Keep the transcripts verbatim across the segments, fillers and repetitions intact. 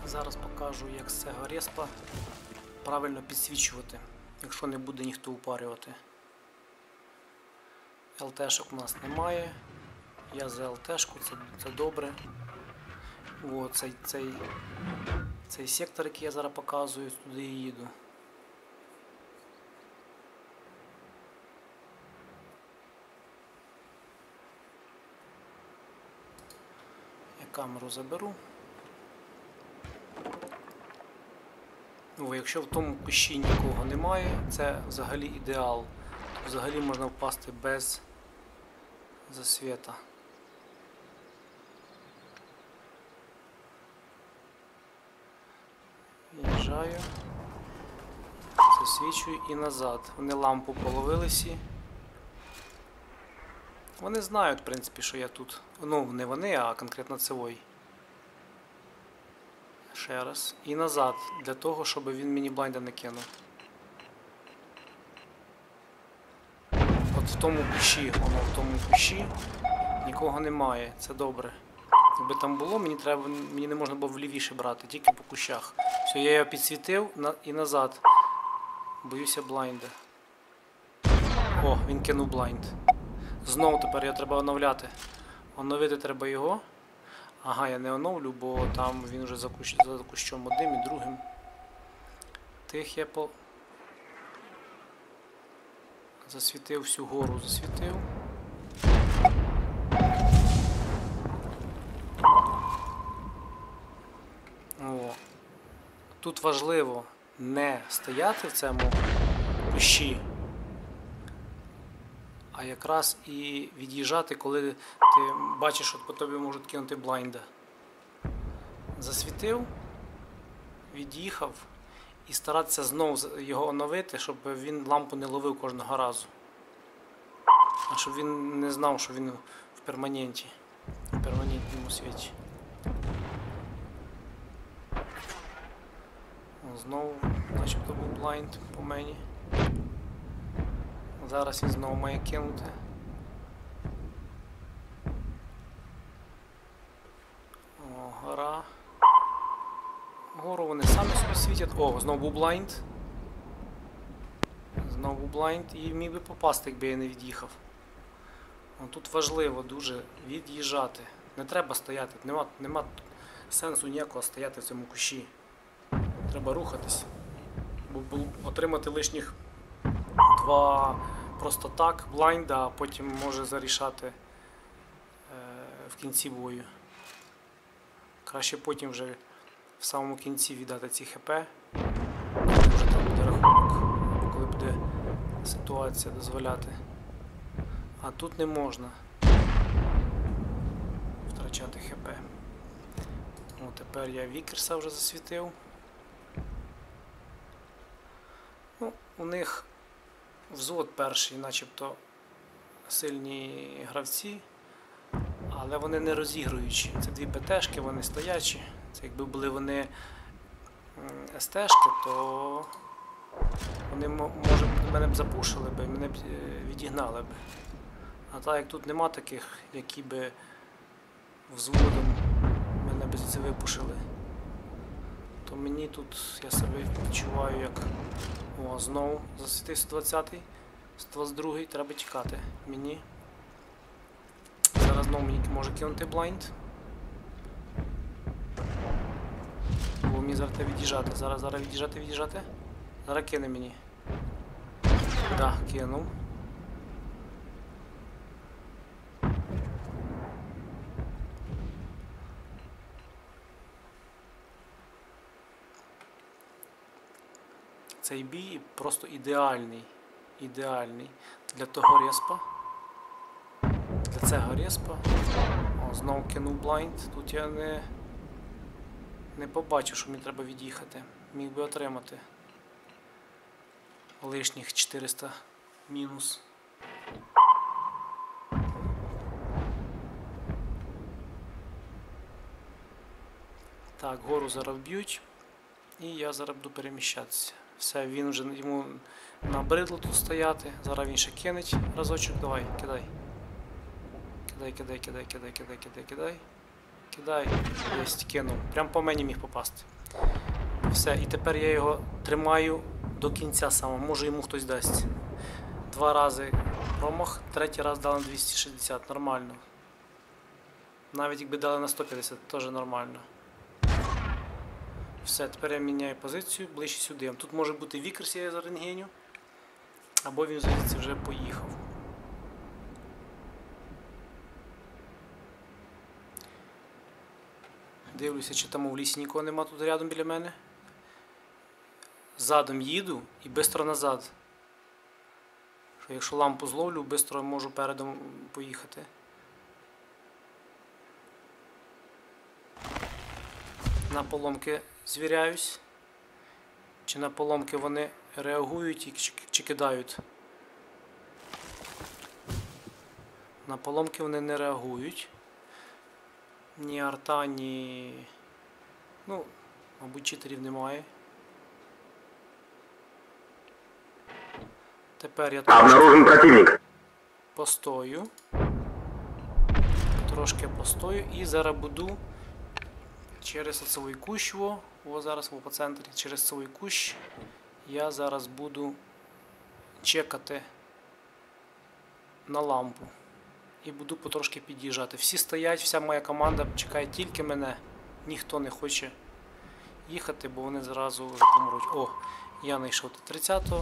Зараз покажу, як з цього респа правильно підсвічувати, якщо не буде ніхто упарювати. ЛТшок у нас немає. Я за ЛТшку, це, це добре. О, цей, цей, цей сектор, який я зараз показую, туди і їду. Я камеру заберу. О, якщо в тому кущі нікого немає, це взагалі ідеал. Взагалі можна впасти без засвіта. В'їжджаю, засвічую і назад. Вони лампу половили всі. Вони знають, в принципі, що я тут. Ну, не вони, а конкретно цевой. Ще раз. І назад, для того, щоб він мені блайнда не кинув. От в тому кущі, воно в тому кущі нікого немає, це добре. Якби там було, мені треба, мені не можна було влівіше брати, тільки по кущах. Все, я його підсвітив на, і назад. Боюся блайнда. О, він кинув блайнд. Знову тепер його треба оновляти. Оновити треба його. Ага, я не оновлю, бо там він вже за, кущ, за кущом одним і другим. Тих я по... засвітив всю гору, засвітив. О. Тут важливо не стояти в цьому кущі, а якраз і від'їжджати, коли ти бачиш, що по тобі можуть кинути блайнда. Засвітив, від'їхав і старатися знову його оновити, щоб він лампу не ловив кожного разу. А щоб він не знав, що він в перманенті, в перманентному світі. Знову начебто був блайнд по мені. Зараз він знову має кинути. О, гора. Гору вони самі собі світять. О, знову був блайнд. Знову був блайнд і міг би попасти, якби я не від'їхав. Тут важливо дуже від'їжджати. Не треба стояти. Нема, нема сенсу ніякого стояти в цьому кущі. Треба рухатись. Бо отримати лишніх два просто так блайнда, а потім може зарішати е, в кінці бою. Краще потім вже в самому кінці віддати ці хп, коли вже там буде рахунок, коли буде ситуація дозволяти. А тут не можна втрачати хп. О, тепер я Вікерса вже засвітив. Ну, у них взвод перший, начебто сильні гравці, але вони не розігруючі. Це дві ПТшки, вони стоячі. Це якби були вони СТшки, то вони, може, мене б запушили б, мене б відігнали б. А так як тут нема таких, які би взводом мене б звідси випушили, то мені тут, я себе відчуваю як... О, знову засвітив сто двадцятий, сто двадцять другий, треба тікати мені. Зараз знову мені може кинути блайнд. Бо мені зараз треба від'їжджати, зараз, зараз від'їжджати, від'їжджати. Зараз кине мені. Так, да, кинув. Цей бій просто ідеальний, ідеальний для того респа, для цього респа. О, знову кинув блайнд, тут я не, не побачив, що мені треба від'їхати, міг би отримати лишніх чотириста мінус. Так, гору зараз б'ють і я зараз буду переміщатися. Все, він вже йому набридло тут стояти. Зараз він ще кинеть разочок. Давай, кидай. Кидай, кидай, кидай, кидай, кидай, кидай, кидай. Кидай. Єсть, кинув. Прям по мені міг попасти. Все, і тепер я його тримаю до кінця саме, може йому хтось дасть. Два рази промах, третій раз дали на двісті шістдесят, нормально. Навіть якби дали на сто п'ятдесят, теж нормально. Все, тепер я міняю позицію ближче сюди. Тут може бути Вікерс, я за рентгеню, або він звідси вже поїхав. Дивлюся, чи там у лісі нікого нема тут рядом біля мене. Задом їду і швидко назад. Що якщо лампу зловлю, швидко можу передом поїхати. На поломки звіряюсь. Чи на поломки вони реагують і чи, чи кидають. На поломки вони не реагують. Ні арта, ні... Ну, мабуть, читерів немає. Тепер я Обнаружен противник. Постою. Трошки постою і зараз буду через оцевий кущ, во, во зараз во по центрі, через цей кущ я зараз буду чекати на лампу. І буду потрошки під'їжджати. Всі стоять, вся моя команда чекає тільки мене. Ніхто не хоче їхати, бо вони зразу вже помруть. О, я знайшов Т тридцятого.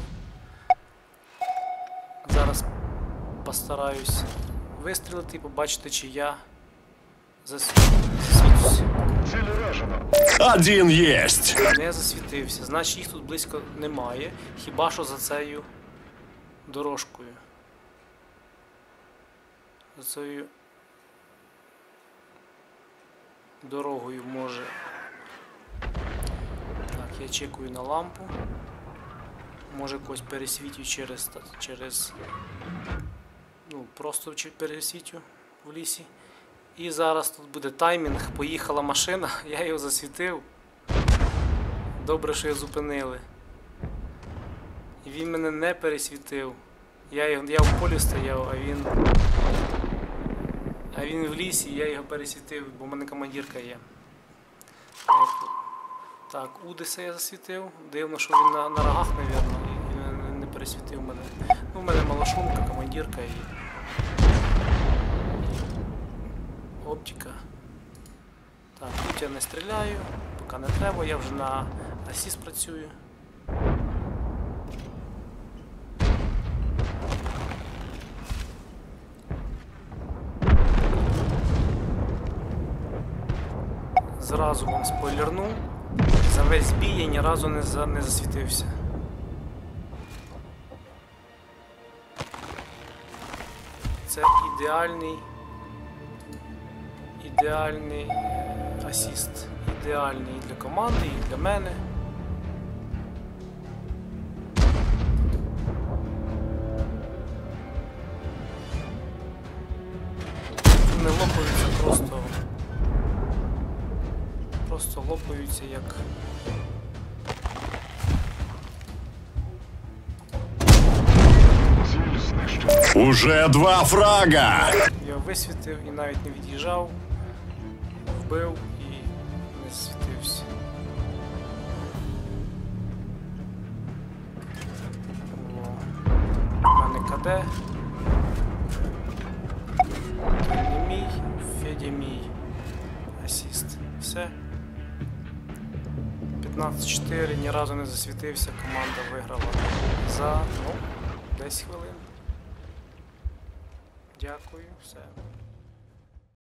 Зараз постараюсь вистрілити і побачити, чи я засвітюсь. Один єсть. Не засвітився. Значить їх тут близько немає. Хіба що за цією дорожкою. За цією дорогою може. Так, я чекаю на лампу. Може когось пересвітю через, через ну, просто пересвітю в лісі. І зараз тут буде таймінг, поїхала машина, я його засвітив. Добре, що його зупинили. І він мене не пересвітив. Я, його, я в полі стояв, а він а він в лісі, я його пересвітив, бо в мене командирка є. Так, Удиса я засвітив. Дивно, що він на, на рогах, мабуть, і він не пересвітив мене. Ну, в мене малошумка, командирка і оптика. Так, тут я не стріляю, поки не треба, я вже на асіст працюю. Зразу вам спойлерну, за весь бій я ні разу не, за, не засвітився. Це ідеальний ідеальний асіст. Ідеальний і для команди, і для мене. Не лопаються просто. Просто лопаються як. Уже два фрага. Я висвітив і навіть не від'їжджав, вбив і не світився. У мене КД. Той не мій, Федя мій. Асіст. Все. п'ятнадцять чотири, ні разу не засвітився, команда виграла за, ну, десять хвилин. Дякую, все.